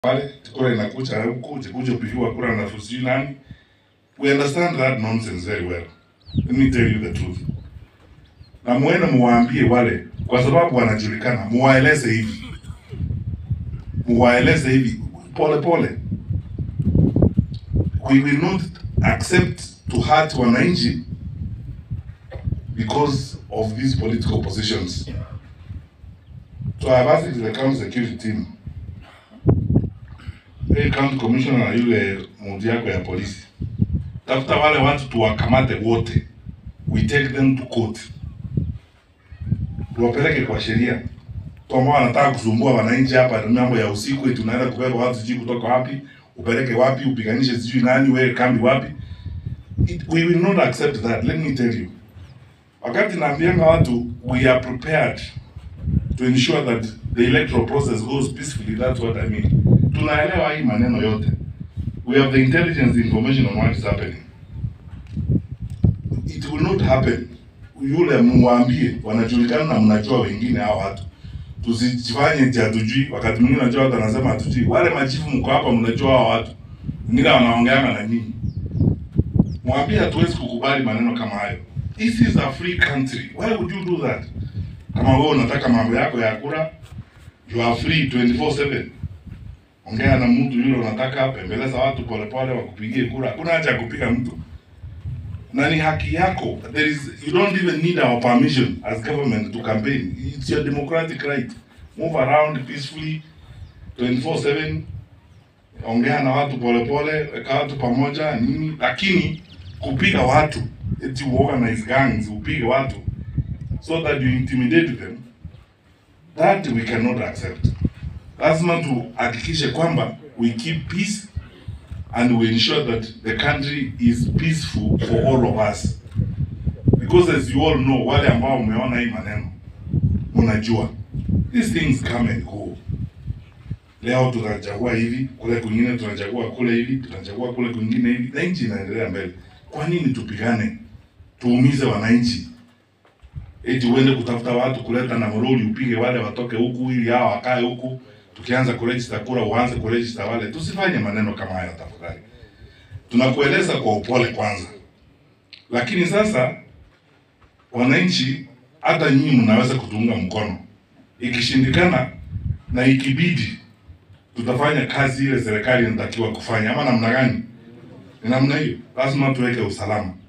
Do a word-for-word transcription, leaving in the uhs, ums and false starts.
Wale kura inakuja huko, kuja kupigiwa kura na fusi nani. We understand that nonsense very well. Let me tell you the truth. Na muende muwaambie wale, kwa sababu wanajulikana, muwaeleze hivi. Muwaeleze hivi, pole pole. We will not accept to hurt wananchi because of these political positions. So I have asked the county security team, hey, county commissioner na yule mudi yako ya polisi, tafuta wale watu tuwakamate wote, we take them to court, tuwapeleke kwa sheria. Kama wanataka kusumbua wananchi hapa mambo ya usiku, tunaenda kubeba watu sijui kutoka wapi, upeleke wapi, upiganishe sijui nani, wewe kambi wapi. It, we will not accept that, let me tell you. Wakati naambianga watu, we are prepared to ensure that the electoral process goes peacefully, that's what I mean. Tunaelewa hii maneno yote. We have the intelligence information on what is happening. It will not happen. Yule muambie, wanajulikana na mnajua wengine hao watu. Tusijifanye eti hatujui, wakati mwingine unajua watu wanasema hatujui. Wale machifu mko hapa mnajua hao watu. Wengine wanaongeana na nyinyi. Mwambie hatuwezi kukubali maneno kama hayo. This is a free country. Why would you do that? Kama wewe unataka mambo yako ya kura, you are free twenty-four seven. Ongea na mtu yule unataka, pembeleza watu pole pole wakupigie kura. Hakuna haja ya kupiga mtu. Na ni haki yako. There is, you don't even need our permission as government to campaign. It's your democratic right. Move around peacefully twenty-four seven. Ongea na watu pole pole, weka watu pamoja nini, lakini kupiga watu, eti organize gangs, upige watu so that you intimidate them, that we cannot accept. Lazima tuhakikishe kwamba we keep peace and we ensure that the country is peaceful for all of us. Because as you all know, wale ambao umeona hii maneno, mnajua, these things come and go. Leo tunachagua hivi, kule kwingine tunachagua kule hivi, tunachagua kule kwingine hivi, na nchi inaendelea mbele. Kwa nini tupigane? Tuumize wananchi. Eti uende kutafuta watu kuleta na mroli upige wale watoke huku ili hao wakae huku, tukianza kuregister kura uanze kuregister wale. Tusifanye maneno kama haya tafadhali. Tunakueleza kwa upole kwanza. Lakini sasa wananchi hata nyinyi mnaweza kutuunga mkono. Ikishindikana na ikibidi tutafanya kazi ile serikali inatakiwa kufanya. Ama namna gani? Ni namna hiyo. Lazima tuweke usalama.